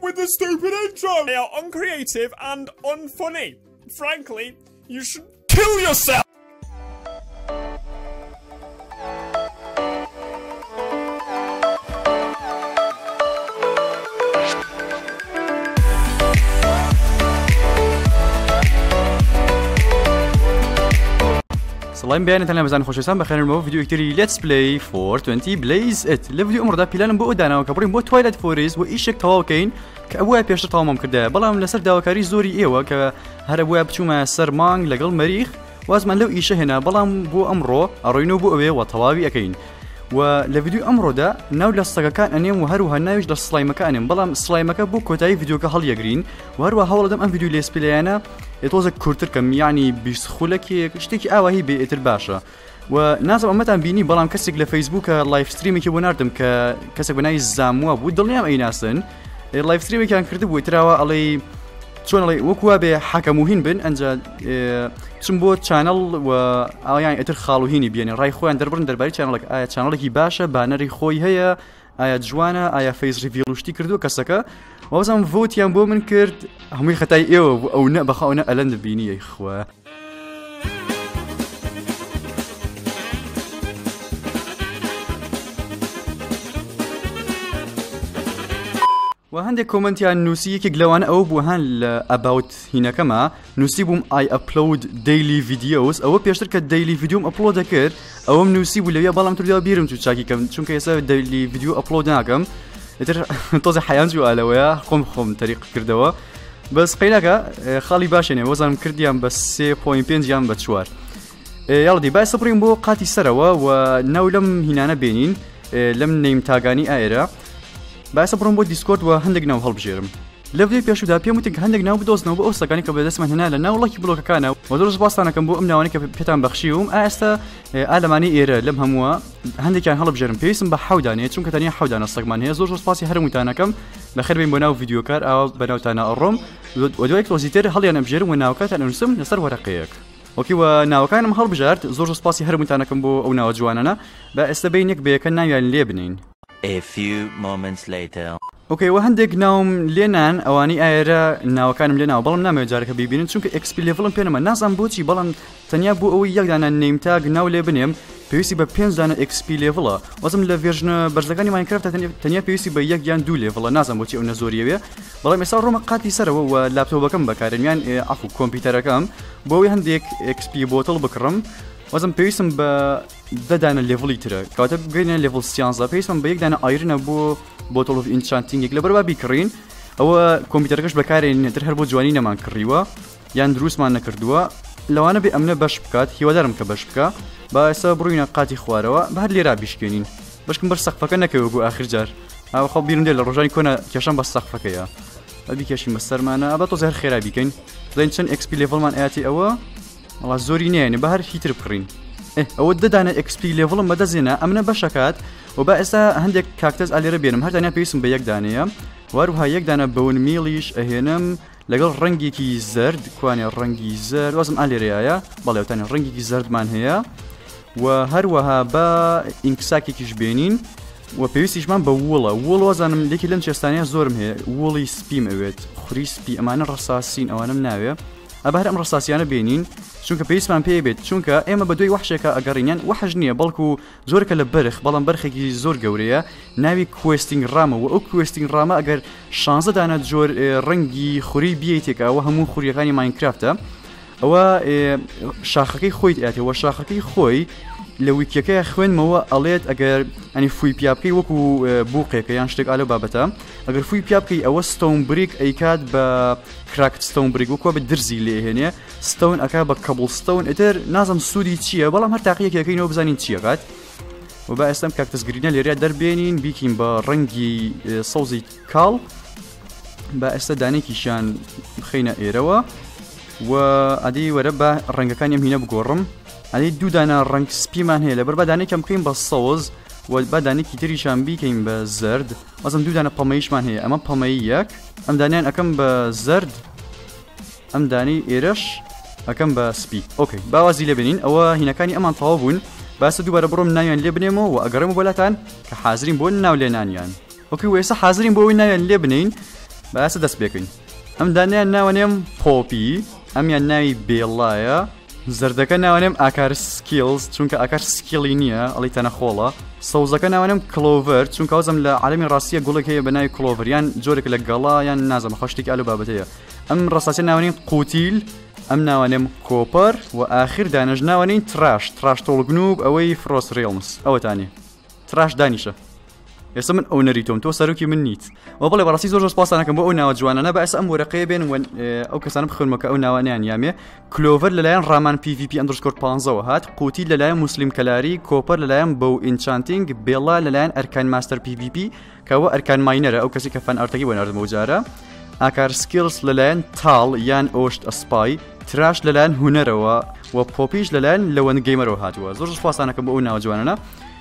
with the stupid intro. They are uncreative and unfunny. Frankly, you should kill yourself. سلام بیان تنها مزان خوششان بخیر ما ویدیو کتری Let's Play 420 Blaze It لفيديو امر دا بلانم بو دانا وكبرين بو تويلايت فوريز وإيشك تواوكين كأبوها بيشتر تمام كده بلام لسر داوكاري زوري إيوه كهر أبوها بتشوما سر مانغ لقل مريخ وازمان لو إيشه هنا بلام بو أمره أروينو بو أبي وطوابي أكين ولفيديو امر دا ناو لسقا كان انيم وهروها ناويج للسلايم كانم بلام سلايم بو كوتاي فيديو كهل يجرين وهروها هول دم ام فيديو ليس بلانا يتوزك كورتر كم يعني بيسخولك اشتكي هي بيتر باشا وناس امتان بيني بلام كسك لفيسبوك لايف ستريم كي وناردم كسك بناي زاموا ودلنيام اي ناسن اللايف ستريم كان كرتب وتراوا علي شلون علي وكوا بحكموهين بن انجا تشمبو channel و يعني اتر خالوهيني بيني راي خوان دربرن درباري channelك ايا channelك باشا بانري خوي هي ايا جوانا ايا فيس ريفيلوشتي كردو كسكا وزم فوت يام بو من كرد همي خطاي ايو او نا بخاونا الند بيني يا اخوا وهندي كومنت يعني نوسي كي جلوانا او بوهان about هنا كما نوسيبهم I upload daily videos او بيشترك daily video upload كر او نوسيبو اللي بالام تريا بيرم تشاكي كم شو كيسا daily video upload ناكم يتر توزع حيان جو على خم طريق كردوا بس قيلك خالي باشني وزن كرديام بس 6.5 جام بتشوار يلا دي باي صبرين بو قاتي سروا ونولم هنا بينين لم نيم تاغاني ايرا باعث برون بود ديسكورد وهندق ناو هالبجيرم لفدي بيشو دا بيموتك هندق ناو بدوز ناو بوسا كاني كبدا اسمه هنا لنا والله كبلوك كانوا ودرس باستانا كان بو امنا وانك بيتان بخشيهم استا الماني ايرا لم هموا هندق كان هالبجيرم بيسم بحوداني چونك تاني حودانا الصقمان هي زور سباسي هرمو تانا كم بخير بين بناو فيديو كار او بناو تانا الروم ودويك توزيتر هل انا بجيرم وناو كات انا نسم نصر ورقيك اوكي وناو كان مهل بجارت زور سباسي هرمو تانا كم بو او ناو جواننا باستبينك بكنا يعني ليبنين A few moments later. اوكي وهندق ناوم لينان اواني ايرا ناو كانم لينا بلام نامو جارك بيبينن چونك اكس بي ليفل بينما نازم بوتشي بلام تنيا بو او يك دانا نيم تاغ ناو ليبنيم بيسي ب 5 دانا اكس بي ليفل وزم لفيرجن برزغاني ماينكرافت تنيا بيسي ب يك دان دو ليفل نازم بوتشي او نزوريوي بلام يسار روما قاتي سرو ولابتوب كم بكارن يعني عفوا كمبيوتر كم بوي هنديك اكس بي بوتل بكرم وزم بيسم ب دانا ليفل ترى كاتب جينا ليفل سيانزا بيسم بيك دانا ايرن بو بوتل اوف انشانتينج يقلبر بيكرين او كمبيوتركش بكارين ترهر بو جوانينا مان كريوا يان دروس مان نكردوا لو انا بامنه باش بكات هي ودارم كباش بكا با بروينا قاتي خواروا بهاد لي رابيشكينين باش كنبر سقفك انك اخر جار او خو بيرن ديال الرجاني كنا كيشان بس سقفك يا ابي كيشي مستر معنا ابا تو زهر خير بيكين زينشن اكس بي ليفل مان اتي او والله زوريني يعني بهر هيتر بكرين اود انا اكس بي ليفل ما دزينا امنا بشكات وباسا عندك كاكتس على بينهم هر دانيا بيسم بيك دانيا وروها يك دانا بون ميليش اهنم لقل رنگي كي زرد كواني رنگي زرد وزم علي ريايا بالله تاني رنگي كي زرد مان هي وهروها با انكساكي كيش بينين وبيسيش مان بولا وول وزن ليكي لنشستانيا زورم هي وولي سبيم اويت خري سبي امان الرصاصين او انا مناويه ابهر امر رصاصيانا بينين چونکە پێویستمان پێ بێت چونکە ئێمە بە دوای وحشێکە ئەگەڕینیان وحش نییە بەڵکو زۆرکە لە بەرخ بەڵام بەرخێکی زۆر گەورەیە ناوی کوێستینگ ڕامە و ئەو کوێستینگ ڕامە ئەگەر 16 دانە جۆر ڕەنگی خوری بیەیتێکەوە هەموو خوریەکانی ماینکرافتە ئەوە شاخەکەی خۆیت ئەێتەوە شاخەکەی خۆی لە ویکیەکەی خوێنمەوە ئەڵێت ئەگەر ئەنی فوی پیابکەی وەکو بووقێکە یان شتێک ئالە بابەتە ئەگەر فوی پیابکەی ئەوە ستۆن بریک ئەیکات بە کراکت ستۆن بریک وەکوە بە درزی لێهێنێ ستۆن ئەکا بە کەبڵ ستۆن ئێتر نازم سوودی چییە بەڵام هەر تاقیەکەکەینەوە بزانین چیەکات و با ئێستام کاکتەسگرینە لێرە دەربێنین بیکین بە ڕەنگی سەوزی کاڵ با ئێستا دانێکیشان بخەینە ئێرەوە و ئەدی وەرە بە ڕەنگەکانیم هینە بگۆڕم ئەدی دوو دانە ڕەنگ سپیمان هەیە لەبەر بە دانێکم بکەین بە سەوز و بە دانێکی تریشان بیکەین بە زرد وەزم دوو دانە پەمەیشمان هەیە ئەمە پەمەی یەک ئەم دانیان ئەەکەم بە زرد ئەم دانی ئێرەش ئەەکەم بە سپی ئۆکەی باوازی لێبێنین ئەوە هینەکانی ئەمان تەواو بوون باسە دووبارە بڕۆم ناویان لێ بنێمەوە و ئەگەڕێمە بۆلاتان کە حازرین بۆ ناو لێنانیان ئۆکەی وێستا حازرین بۆ ئەوەی ناویان لێ بنین بەسە دەست بێکەین ئەم دانیان ناوەنێم پۆپی ئەمیان ناوی بێڵایە زەردەکە ناوەنێم ئاکار سکیلز چونکە ئاکار سکیلی نییە ئەڵی تەنە خۆڵە سەوزەکە ناوەنێم کلۆڤەر چونکە ئەوزەم لە عالەمی ڕاستیە گوڵێک هەیە بە ناوی کلۆڤەر یان جۆرێک لە گەڵا یان نازەمە خۆشتێکی ئالو بابەتەیە ئەم ڕاستیە ناوەنێم قوتیل ئەم ناوەنێم کۆپەر و ئاخر دانەژ ناوەنین تراش تۆڵگنوب ئەوەی فرۆس ڕێڵمس ئەوەتانی تراش دانیشە ئێستا من ئەو نەریتۆم تۆ سەرۆکی من نیت و بڵێ بەڕاستی زۆر سپاسانەکەم بۆ ئەو ناوە جوانانە بە ئەس ئەم وەرەقەیە بێن ئەو کەسانم بخوێنمەکە ئەو ناوانیان یامێ کلۆڤەر لەلایەن ڕامان PVP ئەندرسکۆر 15 هات قوتی لەلایەن مسلیم کەلاری کۆپەر لەلایەن بەو ئینچانتینگ بێڵا لەلایەن ئەرکان ماستەر PVP کەوە ئەرکان ماینەرە ئەو کەسی کە فەن ئارتەکەی وەناردمەوە جارە ئاکار سکیلز لەلایەن تاڵ یان ئۆشت ئەسپای تراش لەلایەن هونەرەوە و پۆپیش لەلایەن لەوەن گەیمەرەوە هاتووە زۆر سپاسانەکەم بۆ ئەو ناوە جوانانە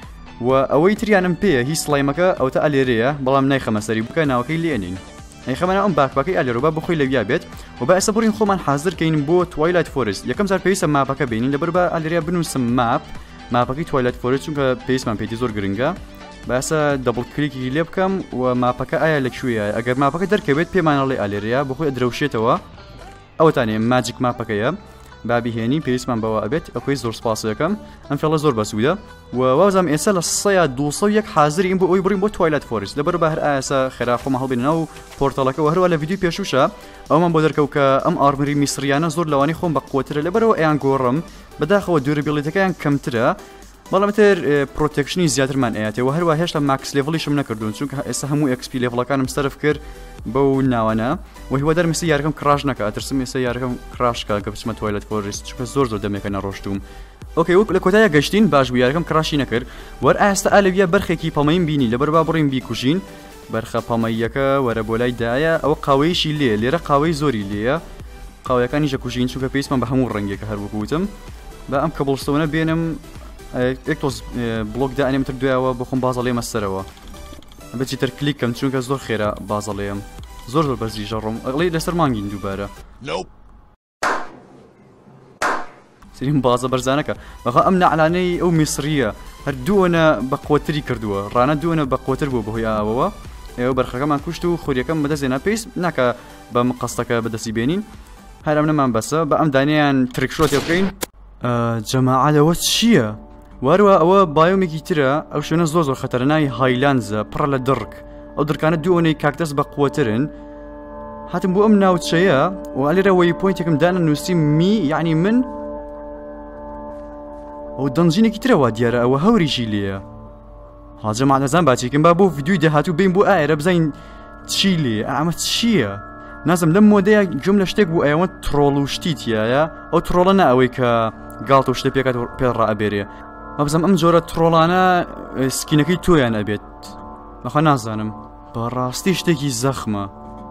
و ئەوەی تریانم پێە هیچ سڵایمەکە ئەوتە ئەلێرەیە بەڵام نایخەمە سەری بکە ناوەکەی لێنین ئەیخەمەنە ئەم باکباکەی ئەلێرۆبا بخۆی لەویا بێت و بە ئێستا بڕین خۆمان حازرکەین بۆ توایلایت فۆرست یەکەم جار پێویستە ماپەکە بینین لەبەر بە ئەلێریا بنووسم ماپەکەی توایلایت فۆرست چونکە پێویستمان پێی زۆر گرنگە بەسە دەبڵ کلیکی لێ بکەم و ماپەکە ئایا لەکوێیە ئەگەر ماپەکە دەرکەوێت پێمانەڵێ ئەلێریا بخۆی ئەدرەوشێتەوە ئەوەتانێ ماجیک ماپەکەیە بابیهێنی پێویستمان بەوە ئەبێت ئەوکەی زۆر سپاس دەکەم ئەم فێڵە زۆر بەسوودە و وازام ئێستا لە 201 حاضرین بۆ ئەوی بڕین بۆ توایلایت فۆرست لەبەر بە هەر ئاسا خێراخۆمە هەڵبێنەوە و پۆرتەڵەکە و هەروە لە ڤیدیۆ پێشوشە ئەومان بۆ دەرکەوت کە ئەم ئارمری میسریانە زۆر لەوانی خۆم بە قوترە لەبەرەوە ئەیان گۆڕم بەداخەوە دووربیڵیتەکەیان کەمترە بەڵام تر پرۆتێکشنی زیاترمان ئەیاتێ و هەروە هێشتا ماکس لێڤڵیشم نەکردوون چونکە ئێستا هەموو XP لێڤڵەکانم سەرف کرد بەو ناوانە و هیوادارم ئێستا یارەکەم کراش نەکە ئەترسم ئێستا یارەکەم کراشکە کە بچمە توایلایت فۆرست چونکە زۆر دەمێکە نەڕۆشتوم ئۆکەی وەک لە کۆتایە گەشتین باش بوو یارەکەم کراشی نەکرد وەر ئاستا ئالەویە بەرخێکی پەمەیم بینی لەبەر با بڕین بیکوژین بەرخە پەمەیەکە وەرە بۆ لای دایە ئەوە قاوەیەشی لێرە قاوەی زۆری لێیە قاوەکانی ژەکوژین چونکە پێویستمان بە هەموو ڕەنگێکە هەروەکوتم بە ئەم کەبڵستەوەنە بێنم ئێکتۆز بلۆک دائنێم تر دوایەوە بخۆم بازەڵێمە سەرەوە بەچی تر کلیکم چونکە زۆر خێرا بازەڵێم زۆر بەرزی ژەڕۆم ئەڵێ لەسەر مانگین دووبارە سریم بازە بەرزانەکە بەخوا ئەم نەعلانەی ئەو میسریە هەر دووەنە بە قوتری کردووە ڕانە دووەنە بە قوتر بوو بەهۆی ئاوەوە ئێوە بەرخەکەمان کوشت و خۆریەکەم بەدەستێنا پێویست ناکە بە مقەستەکە بەدەستی بێنین هەر ئەم نەمان بەسە بە ئەم دانیان ترکشۆ تێ بکەین جەماعەتەوە چییە؟ واروە ئەوە بایۆمێکی ترە ئەو شوێنە زۆر خەتەرنای هایلانزە پڕە لە دڕک ئەو دڕکانە دووەنەی کاکتەس بە قوترن هاتم بۆ ئەم ناوچەیە و ئەلێرە وەی پۆینتێکم دانە نووسی می یعنی من ئەو دەنجینێکی ترەوە دیارە ئەوە هەوریشی لێیە هاجەماعەت نەزان باچێکم با بۆ ڤیدیۆی داهاتوو بین بۆ ئایرە بزین چی لێ ئەمە چییە؟ نازم لەم مۆدەیە گوم لە شتێک بوو ئەوە ترۆڵ و شتی تایە ئەو ترۆڵە نە ئەوەی کە گاڵتە و شتە پێکات پێڕائەبێرێ مەبزەم ئەم جۆرە ترۆڵانە سکینەکەی تۆیان ئەبێت بەخوا نازانم بەڕاستی شتێکی زەخمە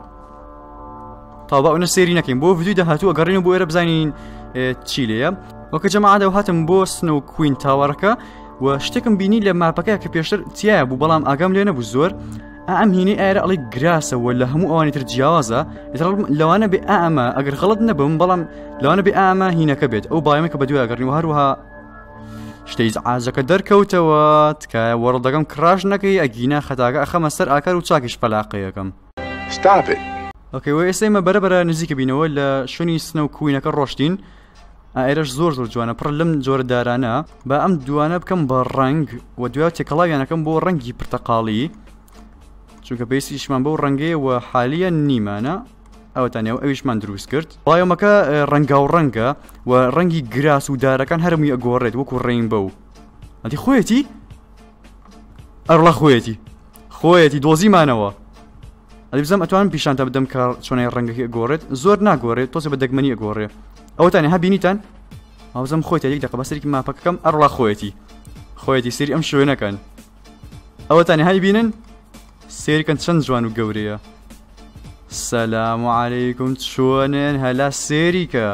تا با ئەوە سێری نەکەین بۆ ڤیدیۆی داهاتوو ئەگەڕین بۆ ئێرە بزانین چی لێیە وەکە جەماعەت هاتم بۆ سنو کوین تاوەڕەکە و شتێکم بینی لە ماپەکە کە پێشتر تایە بوو بەڵام ئاگام لێ نەبوو زۆر ئەم هینەی ئایرە ئەڵی گراسەوە لە هەموو ئەوانی تر جیاوازە لەوانە بێ ئەمە ئەگەر غەڵەت نەبم بەڵام لەوانە بێ ئەمە هینەکە بێت ئەو باەمە کە بە دوای ئەگەڕین و هەروەها شتەی ئاجەکە دەرکەوتەوە تکایە وەڕڵدەکەم کراش نەکەی ئەگینا خەتاکە ئەخەمە سەر ئاکار و چاکیش پەلاقەیەکەم ئۆکەی وە ئێستەمە بەرەبەرە نزیکە بینەوە لە شوێنی سنە و کوینەکە ڕۆشتین ئایرەش زۆر جوانە پڕ لەم جۆرە دارانە بە ئەم دوانە بکەم بە ڕنگ و دوای تێکەڵاویانەکەم بۆ ڕەنگی پرتەقاڵی چونکە پێویستیشمان بەو ڕەنگەیە و حالیە نیمانە ئەوەتانەوە ئەویشمان دروست کرد بایۆمەکە ڕەنگاو ڕەنگە و ڕەنگی گراس و دارەکان هەرمووی ئەگۆڕێت وەکو ڕێینبە و ئەتی خۆیەتی ئەڕڵە خۆیەتی دۆزیمانەوە ئەدی بزەم ئەتوانم پیشانتە بدەم کە چۆنەی ڕەنگەکە ئەگۆڕێت زۆر ناگۆڕێت تۆزێ بە دەگمەنی ئەگۆڕێ ئەوەتانێ ها بینیتان ئەوزەم خۆیت یەک دەقە بەسەرێکی ماپەکەکەم ئەڕڵە خۆیەتی سێری ئەم شوێنەکەن ئەوەتانێ های بینن سێریکەن چەند جوان و گەورەیە سەلام عەلەیکم چۆنن هەلا سێریکە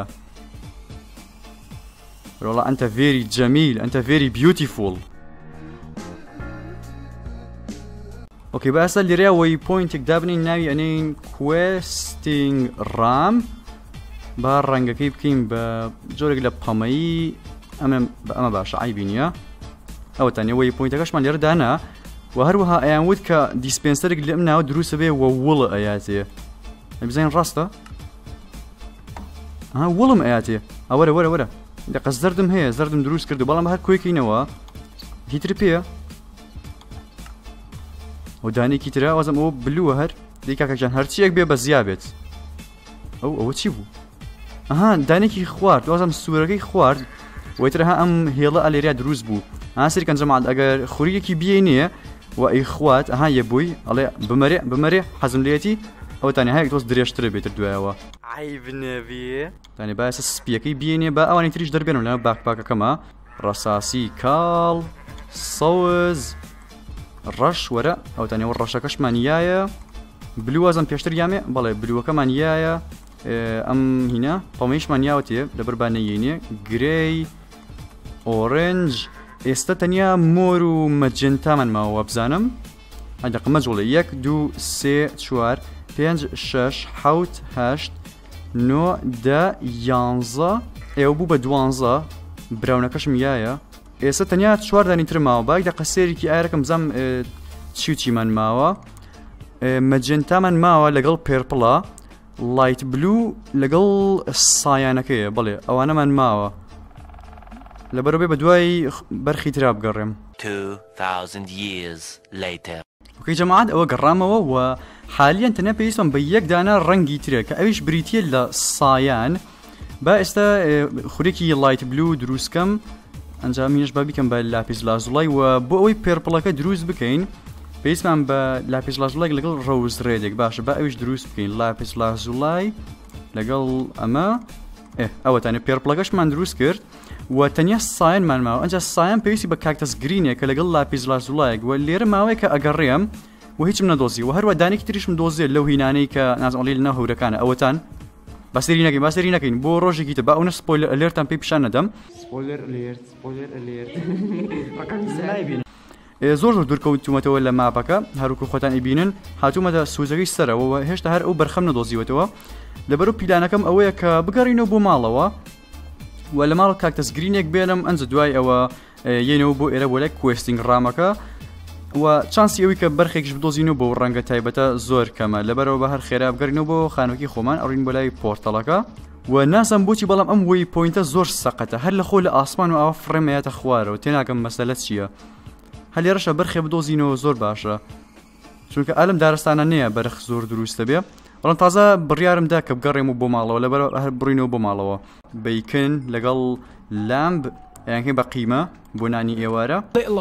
ڕۆڵە ئەنتە ڤێری جەمیل ئەنتە ڤێری بیوتیفوڵ ئۆکەی بەئەستا لێرەیە وەی پۆینتێک دابنین ناوی ئەنێین کوێستینگ ڕام با ڕەنگەکەی بکەین بە جۆرێک لە پەمەیی ئەمە باشە عیبی نییە ئەوەتانێ وەی پۆینتەکەشمان لێرە دانا و هەروەها ئەیان وت کە دیسپێنسەرێک لەم ناوە دروستە بێ وە وڵە ئەیاتێ بزين راسته وڵم ئااتێ وەرە دقە زەردم هەیە زەردم دروست کردو بەڵام هەر کۆیکینەوە هیتر پێە و دانێکی ترە وەزم ئەوە بلووە هەر دیکاکەجان هەرچیەک بێ بە زیا بێت ئەوە چی بوو دانێکی خوارد وەزم سوورەکەی خوارد وەیتر ئەم هێڵە ئەلێریا دروست بوو سەریکەن جەماعەت ئەگەر خوریەکی بێنیە و ئەی خوات یە بووی ئەڵێ بمەرێ حەزم لێتی ئەو تانی هەیەک تۆز درێژترە بێتر دوایەوە عیبنەبێ تانی باسە سپیەکەی بێنێ بە ئەوانی تریش دەربێنم لەمە باکپاکەکەمە ڕەساسی کاڵ سەوز ڕەش وەرە ئەو تانیەوە ڕەشەکەشمان یایە بلووەزم پێشتر یامێ بەڵێ بلووەکەمان یایە ئەم هینە پەمەیشمان یاوتێ لەبەربانەیێنێ گرەی ئۆرنج ئێستا تەنیا مۆر و مەجنتامان ماوە بزانم ئەدەقمە جوڵێ 1 2 3 4 5 6 7 8 9 10 11 ئێوە بوو بە 12 براونەکەشم یایە ئێستا تەنیا 4 دانی تر ماوە باک دەقە سێرێکی ئایرەکەم بزانم چیوچیمان ماوە مەجنتامان ماوە لەگەڵ پێرپڵە لایت بلو لەگەڵ سایانەکەیە بڵێ ئەوانەمان ماوە لەبەرەوەی بە دوای بەرخی ترا بگەڕێم 2000 years later وەکەی جەماعەت ئەوە گەڕامەوە و حالیان تەنیا پێویستم بە یەک دانە ڕەنگی ترە کە ئەویش بریتیە لە سایان با ئێستا خورێکی لایت بلو دروستکەم ئەنجامینش با بیکەم بە لاپیس لازوڵای و بۆ ئەوەی پێرپڵەکە دروست بکەین پێویستمان بە لاپیس لازوڵای لەگەڵ ڕەوز ڕێدێک باشە با ئەویش دروست بکەین لاپیس لازوڵای لەگەڵ ئەمە ئەوەتانە پێرپڵەکەشمان دروست کرد و تەنیا سایانمان ماوە ئەنجا سایان پێویستی بە کاکتەس گرینێک کە لەگەڵ لاپیس لازوڵایەک و لێرە ماوەیە کە ئەگەڕێم و هیچم نەدۆزی و هەروە دانێکی تریشم دۆزێت لەو هینانەی کە نازڵی لەناو هەورەکانە ئەوەتان باسەری نەکەین بۆ ڕۆژێکی تر با ئەوە سپۆیلەر ئەلێرتان پێی پیشان نەدەم زۆر دوورکەوتومەتەوە لە ماپەکە هەروکو خۆتان ئیبینن هاتوومەتە سوزەکەی سەرەوە هێشتا هەر ئەو بەرخەم نەدۆزیوەتەوە لەبەرو پیلانەکەم ئەوەیە کە بگەڕینەوە بۆ ماڵەوە و لە ماڵ کاکتەس گرینێک بێنم ئەنج دوای ئەوە یەنەوە بۆ ئێرە بۆ لای کوێستینگ ڕامەکە و چانسی ئەوی کە بەرخێکش بدۆزینەوە بۆ ڕەنگە تایبەتە زۆر کەمە لەبەرەوە بە هەر خێرا بگەڕینەوە بۆ خانووکی خۆمان ئەڕین بۆ لای پۆرتەڵەکە و نازم بۆچی بەڵام ئەم وەی پۆینتە زۆر سەقەتە هەر لە خۆ لە ئاسمان و ئاوا فڕێمەیەتە خوارەوە تێناکەم مەسەلە چییە هەلێرەشە بەرخێ بدۆزینەوە زۆر باشە چونکە ئالم دارستانە نییە بەرخ زۆر دروستە بێ بەڵام تازە بڕیارمدا کە بگەڕێم و بۆ ماڵەوە لەبەر هەر بڕینەوە بۆ ماڵەوە بیکن لەگەڵ لامب یانکەی بە قیمە بۆ نانی ئێوارە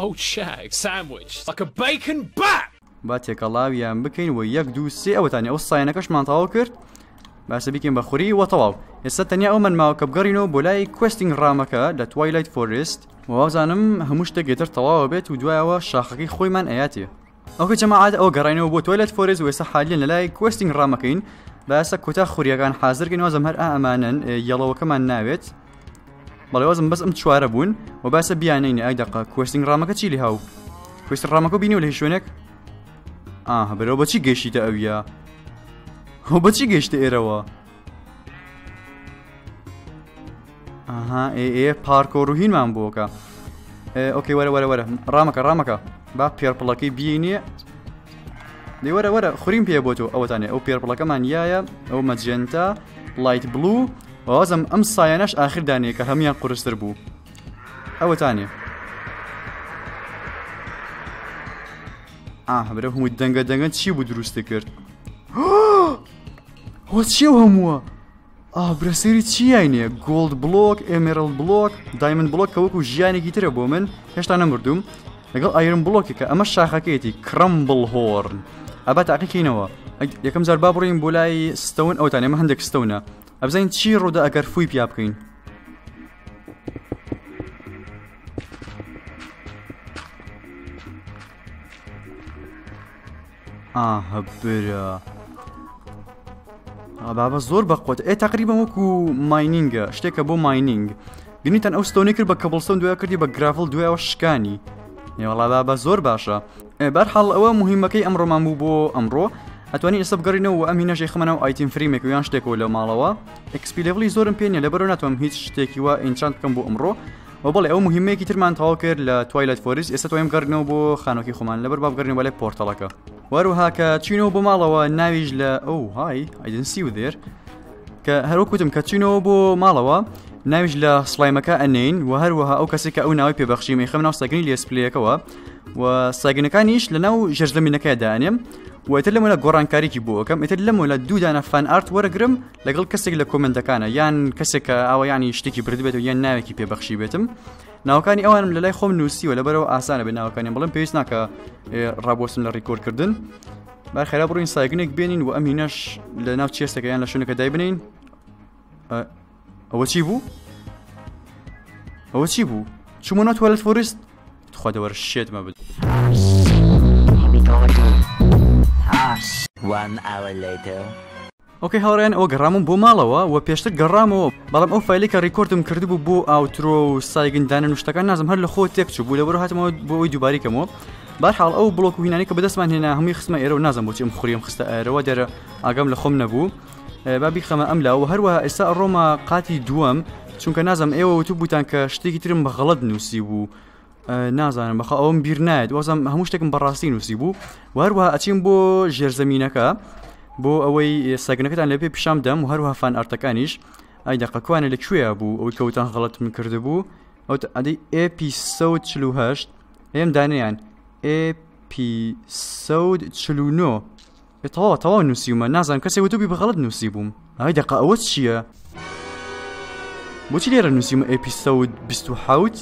با تێکەڵاویان بکەین و 1 2 3 ئەوەتانی ئەو سایەنەکەشمان تەواو کرد باسە بیکەین بە خوری و تەواو ئێستا تەنیا ئەومان ماوە کە بگەڕینەوە بۆ لای کوێستینگ ڕامەکە لە توایلایت فۆرست و وازانم هەموو شتێکێتر تەواوە بێت و دوایەوە شاخەکەی خۆیمان ئەیاتێ ئەوکە جەماعەت ئەو گەڕینەوە بۆ توایلایت فۆرست و ئێستا حالیان لە لای کوێستینگ ڕامەکەین باسە کۆتا خوریەکان حازرکەین وازم هەر ئەمانن یەڵەوەکەمان ناوێت بەڵێ وازم بەس ئەم چوارە بوون و باسە بیانینە ئای دەقا کوێستینگ ڕامەکە چی لێ هاو کوێستینگ ڕامەکە بینیوە لە هیچ شوێنێک بەرەوە بەچی گەیشتیتە ئەویە هەو بەچی گەیشتە ئێرەوە پارکۆ ڕوهینمان بۆکە ئۆکەی وەرە ڕامەکە با پێرپڵەکەی بینێ دەی وەرە خوریم پێ بۆ تۆ ئەوەتانێ ئەو پێرپڵەکەمان یایە ئەو مەجێنتا لایت بلو وازم ئەم سایەنەش ئاخر دانێ کە هەمیان قورستر بوو ئەوەتانێ برە هەمووی دەنگە چی بوو دروستی کرد هۆ چیە هەمووە برەسەری چیانێ گۆڵد بلۆک ئێمێرەڵ بلۆک دایمەند بلۆک کە وەکو ژیانێکی ترە بۆ من هێشتا نەمردوم لەگەڵ ئایرن بلۆکی کە ئەمە شاخەکەیەتی کرەمبڵ هۆرن ئەبا تاقیکەینەوە یەکەم جار با بڕۆین بۆ لای ستەون ئەوتان ئێمە هەندێک ستەونە ئەبزانین چی ڕوودا ئەگەر فووی پیا بکەین هەبرە بابە زۆر بەقوت تقریبا وەکو ماینینگە شتێکە بۆ ماینینگ بینیتان ئەو ستۆنی کرد بە کەبڵستۆن دوای کردی بە گرافڵ دوایەوە شکانی نێوەڵا بابە زۆر باشە بەرحاڵ ئەوە مهمەکەی ئەمڕۆمان بوو بۆ ئەمڕۆ ئەتوانی ئێستا بگەڕینەوە و ئەمی نەژەی خمەنەوە ئایتیم فریمێک و یان شتێکەوە لە ماڵەوە ئەکسپی لێڤڵی زۆرم پێ نیە لەبەرەوە ناتوانم هیچ شتێکی وە ئینچاند بکەم بۆ ئەمڕۆ و بەڵێ ئەو مهمەیەکی ترمان تەواو کرد لە توایلایت فۆرست. ئێستا توانیم گەڕنەوە بۆ خانۆکی خۆمان لەبەر با بگەڕینەوە بەلای پۆرتەڵەکە. وەروها کە چینەوە بۆ ماڵەوە ناویش لە هاي I didn't see you there کە هەروەکوتم کە چینەوە بۆ ماڵەوە ناویش لە سڵایمەکە ئەنین و هەروەها ئەو کەسێک کە ئەو ناوی پێبەخشی خەم ناو ساگنی لێسپلەکەەوە و ساگنەکانیش لە ناو ژەرزەمینەکە دانێم و ئێتر لەمە لە گۆڕانکاریکی بۆ ئەەکەم ئێتر لەمە لە دوودانە فان ئارت وەرەگرم لەگەڵ کەسێک لە کۆمنتەکانە یان کەسێک کە ئەوە ینی شتێکی بردبێت و یان ناوێکی پێبەخشی بێتم ناوەکانی ئەوانم لە لای خۆم نووسیوە لەبەرەوە ئاسانە بێ ناوەکانی بڵم پێویست ناکە ڕابۆستم لە ڕیکۆردکردن بار خێرا بڕۆین ساگنێک بێنین و ئەم هینەش لە ناو چێستەکە یان لە شوێنەکە دای بنین. ئەوە چی بوو؟ ئەوە چی بوو؟ چوومەوە توالێت فۆرست؟ خوا دەوەرە شێتمە بد. 1 hour later. ئۆکەی هاوڕێیان ئەوە گەڕامم بۆ ماڵەوە و پێشتر گەڕامەوە بەڵام ئەو فایلێک کە ڕیکۆردم کردبوو بۆ ئاوترۆ و سایگندانە نوشتەکان نازم هەر لە خۆ تێک چوو بوو لەبەرەوە هاتمەوە بۆ ئەوی دووباریکەمەوە. بەرحاڵ ئەو بڵۆک و هینانی کە بەدەستمان هێنا هەمووی خستمە ئێرە و نازم بۆچی ئەم خوڕیم خستە ئێرەوە دەرە ئاگام لە خۆم نەبوو بابی خەمە ئەم لاوە هەروەها ئێستا ئەڕۆمە قاتی دووەم چونکە نازم ئێوە وتو بوتان کە شتێکی ترم بە غەڵەت نووسی بوو نازانم بەخە ئەوم بیر نایەت وازم هەموو شتێکم بەڕاستی نووسی بوو و هەروەها ئەچین بۆ ژێرزەمینەکە بۆ ئەوەی ساگنەکەتان لێ پێ پیشام دەم و هەروەها فان ئارتەکانیش ئای دەقەکوانە لەکوێیە بوو ئەوەی کەوتان غەڵەت من کردبوو ئەو ئەدەی ئێپیسۆد 48 ئێم دانیان ئێپیسۆد 49 تەواو نووسیومە نازانم کەسێک وتوبی بە غەڵەت نووسی بووم ئای دەقە ئەوە چییە؟ بۆچی لێرە نووسیمە ئێپیسۆد 27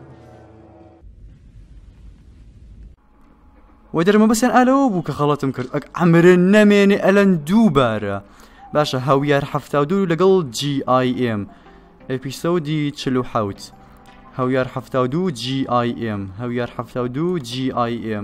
و دەرمە بەسیان ئالەوە بوو کە غەڵەتم کرد ئەمرە نەمێنێ ئەلەن دووبارە باشە هەویار 72 لەگەڵ GIM ئێپیسۆدی 47 هەویار 72 GIM هەویار 72 GIM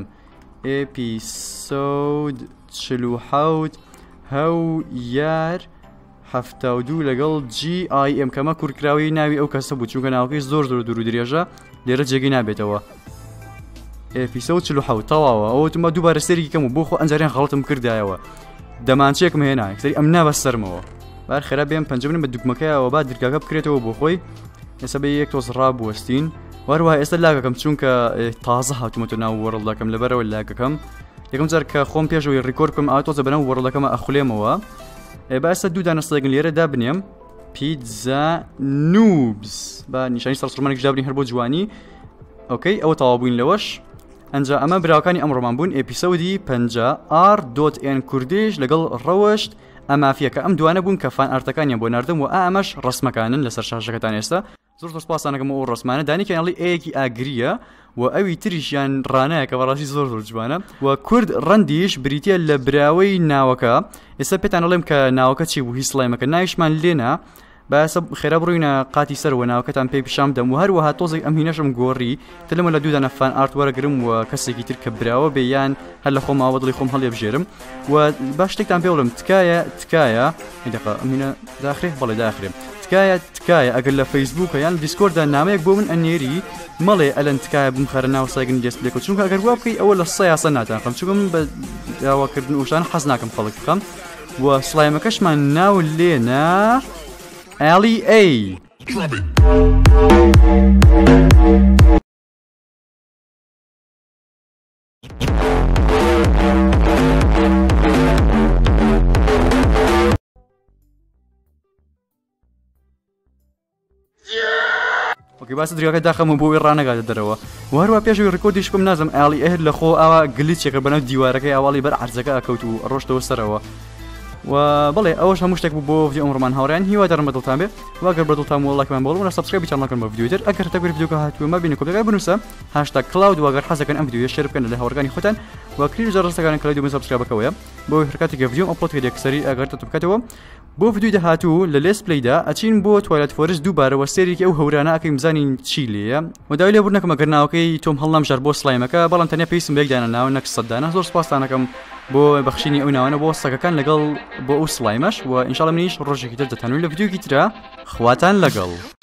ئێپیسۆد 47 هەویار 72 لەگەڵ GIM کەمە کوورکراوی ناوی ئەو کەسە بوو چونکە ناوەکەی زۆر دوور و درێژە لێرە جێگەی نابێتەوە ئێپیسۆد 47 تەواوە ئەوە تمە دووبارە سەرێکی کەم و بۆ خۆ ئەنجاریان غەڵەتم کردایەوە دەمانچێکم هێنا سەری ئەم نابە سەرمەوە بار خێرا بێم پەنجەم بە دوگمەکەیەوە با درگاکە بکرێتەوە بۆ خۆی ئێستا بە یەک تۆز ڕابوەستین وەروها ئێستا لاگەکەم چونکە تازە هاتوومەتە ناو وەرڵدەکەم لەبەرەوە لاگەکەم یەکەم جار کە خۆم پێشەوەی ڕیکۆرد بکەم ئاوا تۆزە بەناو وەرڵدەکەمە ئەخولێمەوە با ئێستا دوو دانە سەیگن لێرە دابنێم پیتزا نوبز با نیشانی سەرسوڕمانێک دابنین هەر بۆ جوانی ئۆکەی ئەوە تەواو بووین لەوەش ئەنجا ئەمە براوەکانی ئەمڕۆمان بوون ئێپیسۆدی 50 R.N کوردیش لەگەڵ ڕەوەشت ئەمافیەکە ئەم دوانە بوون کە فان ئارتەکانیان بۆ ناردم و ئەمەش ڕسمەکانن لەسەر شاشەکەتان ئێستا زۆر سپاسانەکەم ئەو ڕسمانە دانیکەیانڵی ئەیەکی ئاگریە و ئەوی تریشیان ڕانایە کە بەڕاستی زۆر جوانە و کورد ڕەندیش بریتە لە براوەی ناوەکە ئێستا پێتان ئەڵێم کە ناوەکە چی بوو هی سڵایمەکە ناویشمان لێنا باسە خێرا بڕووینە قاتی سەرەوە ناوەکەتان پێی پیشام دەم و هەروەها تۆزێک ئەم هینەشم گۆڕی تلمە لە دوودانە فان ئارت وەرەگرم و کەسێکی تر کە براوە بێیان هەر لە خۆم ئاوە دڵی خۆم هەڵێ بژێرم و باش شتێکتان پێ بڵم تکایە دقە ئەمینە داخرێ بەڵێ داخرێم تکایە ئەگەر لە فەیسبووکە یان دیسکۆردا نامەیەک بۆ من ئەنێری مەڵێ ئەلەن تکایە بمخەرە ناو سایگن دەستپلێکەوە چونکە ئەگەر وا بکەی ئەوە لە سەیاسە ناتانخەم چونکە من بە داواکردن وشان حەز ناکەم خەڵک بکەم و سڵایمەکەشمان ناو لێنە LEA اوكي باس درياکە داخەمە بۆ ڕانەگاتە دەرەوە و هەروە پێشوی ڕکۆردیش بکەم نازم LEA لە خۆ ئاوا گلیچێکە بەناو دیوارەکەی ئاواڵی بەر عەرزەکە ئەکەوت و ڕۆشتەوە سەرەوە و بەڵێ ئەوەش هەموو شتێک بوو بۆ ڤیدیۆ ئەمڕۆمان هاوڕێیان هیوادارم بەدڵتان بێ واگەر بەدڵتان بۆ لایکمان بۆڵ و سەبسکرایبی چانەڵەکەم بە ڤیدیۆتر ئەگەر تەگوێت ڤیدیۆکە هاتووە بینی کۆمنتەکە بنووسە #cloud واگەر حەزەکەن ئەم ڤیدیۆیە شێر بکەن لە هاوڕەکانی خۆتان و کلیک جەرەسەکانی کلاودی بن سەبسکرایبەکەوەیە بۆ هەرکاتێک ڤیدیۆم ئەپلۆد کردێک سەری ئەگەر تبکەتەوە بۆ ڤیدیۆی داهاتوو لە لێس پلەیدا ئەچین بۆ توالێت فۆرست دووبارەوە سێرێکی ئەو هەورانە ئەکەین بزانین چی لێیە و داوای لێبوورنەکەم ئەگەر ناوەکەی تۆم هەڵنامژار بۆ سڵایمەکە بەڵام تەنیا پێویستم بە یەکدانە ناو نەک سەددانە زۆر سپاسانەکەم بۆ بەخشینی ئەو ناوانە بۆ سەگەکان لەگەڵ بۆ ئەو سڵایمەش و ئینشاڵڵا منیش ڕۆژێکی تر دەتەنوی لە ڤیدیۆکی ترە خواتان لەگەڵ